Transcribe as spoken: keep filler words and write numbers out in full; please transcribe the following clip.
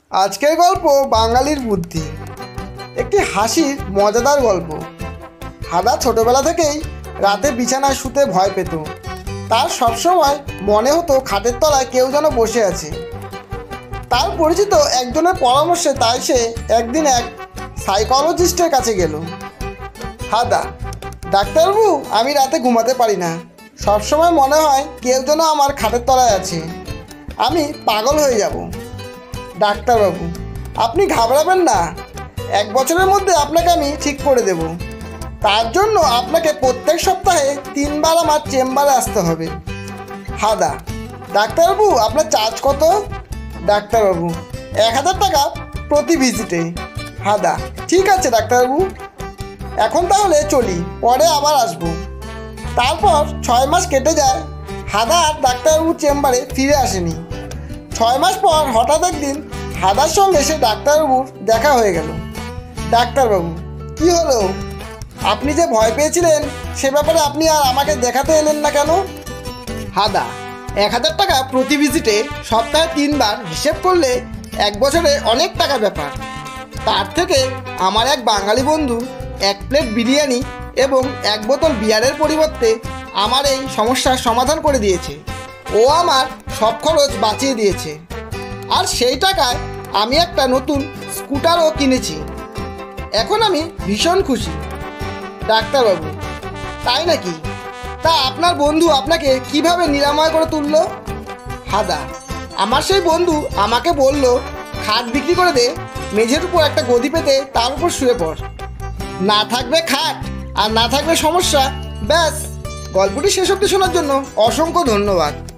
আজকের গল্প বাঙালির বুদ্ধি। একটি হাসির মজাদার গল্প। হাদা ছোটবেলা থেকেই রাতে বিছানায় শুতে ভয় পেত। তার সবসময় মনে হতো খাটের তলায় কেউ যেন বসে আছে। তার পরিচিত একজনের পরামর্শে তাই সে একদিন এক সাইকোলজিস্টের কাছে গেল। হাদা, ডাক্তারবাবু, আমি রাতে ঘুমাতে পারি না। সবসময় মনে হয় কেউ যেন আমার খাটের তলায় আছে। আমি পাগল হয়ে যাব। ডাক্তারবাবু, আপনি ঘাবড়াবেন না। এক বছরের মধ্যে আপনাকে আমি ঠিক করে দেব। তার জন্য আপনাকে প্রত্যেক সপ্তাহে তিনবার আমার চেম্বারে আসতে হবে। হাদা, ডাক্তারবাবু, আপনার চার্জ কত? ডাক্তারবাবু, এক হাজার টাকা প্রতি ভিজিটে। হাদা, ঠিক আছে ডাক্তারবাবু, এখন তাহলে চলি, পরে আবার আসবো। তারপর ছয় মাস কেটে যায়। হাদা আর ডাক্তারবাবুর চেম্বারে ফিরে আসেনি। ছয় মাস পর হঠাৎ একদিন হাদার সঙ্গে সে ডাক্তারবাবুর দেখা হয়ে গেল। ডাক্তারবাবু, কি হলো? আপনি যে ভয় পেয়েছিলেন সে ব্যাপারে আপনি আর আমাকে দেখাতে এলেন না কেন? হাদা, এক হাজার টাকা প্রতি ভিজিটে সপ্তাহে তিনবার হিসেব করলে এক বছরে অনেক টাকা ব্যাপার। তার থেকে আমার এক বাঙালি বন্ধু এক প্লেট বিরিয়ানি এবং এক বোতল বিয়ারের পরিবর্তে আমার এই সমস্যার সমাধান করে দিয়েছে। ও আমার সব খরচ বাঁচিয়ে দিয়েছে। আর সেই টাকায় আমি একটা নতুন স্কুটারও কিনেছি। এখন আমি ভীষণ খুশি। ডাক্তারবাবু, তাই নাকি? তা আপনার বন্ধু আপনাকে কিভাবে নিরাময় করে তুলল? হাদা, আমার সেই বন্ধু আমাকে বলল, খাট বিক্রি করে দে, মেঝের উপর একটা গদি পেতে তার উপর শুয়ে পড়। না থাকবে খাট আর না থাকবে সমস্যা। ব্যাস। গল্পটি শেষ অবধি শোনার জন্য অসংখ্য ধন্যবাদ।